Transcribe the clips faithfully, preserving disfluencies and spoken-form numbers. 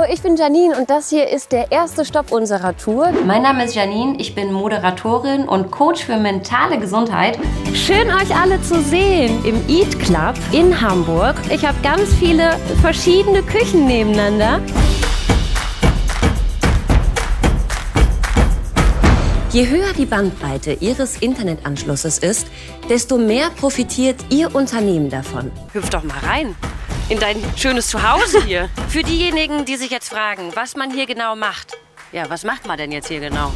Hallo, ich bin Janine und das hier ist der erste Stopp unserer Tour. Mein Name ist Janine, ich bin Moderatorin und Coach für mentale Gesundheit. Schön, euch alle zu sehen im Eat Club in Hamburg. Ich habe ganz viele verschiedene Küchen nebeneinander. Je höher die Bandbreite Ihres Internetanschlusses ist, desto mehr profitiert Ihr Unternehmen davon. Hüpf doch mal rein in dein schönes Zuhause hier. Für diejenigen, die sich jetzt fragen, was man hier genau macht. Ja, was macht man denn jetzt hier genau?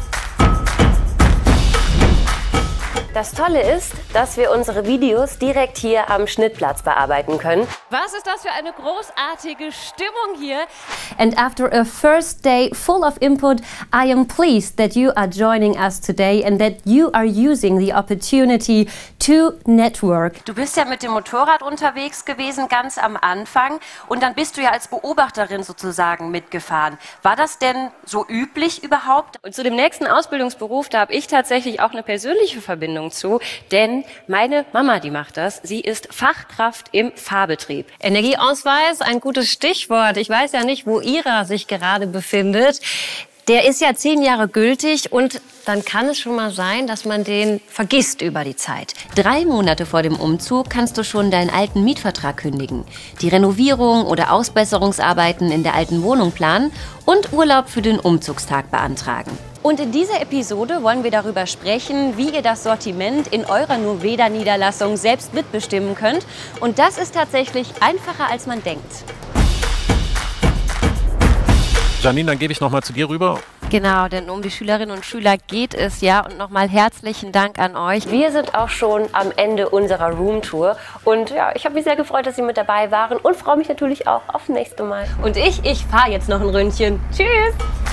Das Tolle ist, dass wir unsere Videos direkt hier am Schnittplatz bearbeiten können. Was ist das für eine großartige Stimmung hier? And after a first day full of input, I am pleased that you are joining us today and that you are using the opportunity to network. Du bist ja mit dem Motorrad unterwegs gewesen, ganz am Anfang. Und dann bist du ja als Beobachterin sozusagen mitgefahren. War das denn so üblich überhaupt? Und zu dem nächsten Ausbildungsberuf, da habe ich tatsächlich auch eine persönliche Verbindung zu, denn meine Mama, die macht das. Sie ist Fachkraft im Fahrbetrieb. Energieausweis, ein gutes Stichwort. Ich weiß ja nicht, wo Ihrer sich gerade befindet. Der ist ja zehn Jahre gültig und dann kann es schon mal sein, dass man den vergisst über die Zeit. Drei Monate vor dem Umzug kannst du schon deinen alten Mietvertrag kündigen, die Renovierung oder Ausbesserungsarbeiten in der alten Wohnung planen und Urlaub für den Umzugstag beantragen. Und in dieser Episode wollen wir darüber sprechen, wie ihr das Sortiment in eurer Nuveda-Niederlassung selbst mitbestimmen könnt. Und das ist tatsächlich einfacher, als man denkt. Janine, dann gebe ich noch mal zu dir rüber. Genau, denn um die Schülerinnen und Schüler geht es ja. Und nochmal herzlichen Dank an euch. Wir sind auch schon am Ende unserer Roomtour. Und ja, ich habe mich sehr gefreut, dass Sie mit dabei waren und freue mich natürlich auch aufs nächste Mal. Und ich, ich fahre jetzt noch ein Ründchen. Tschüss!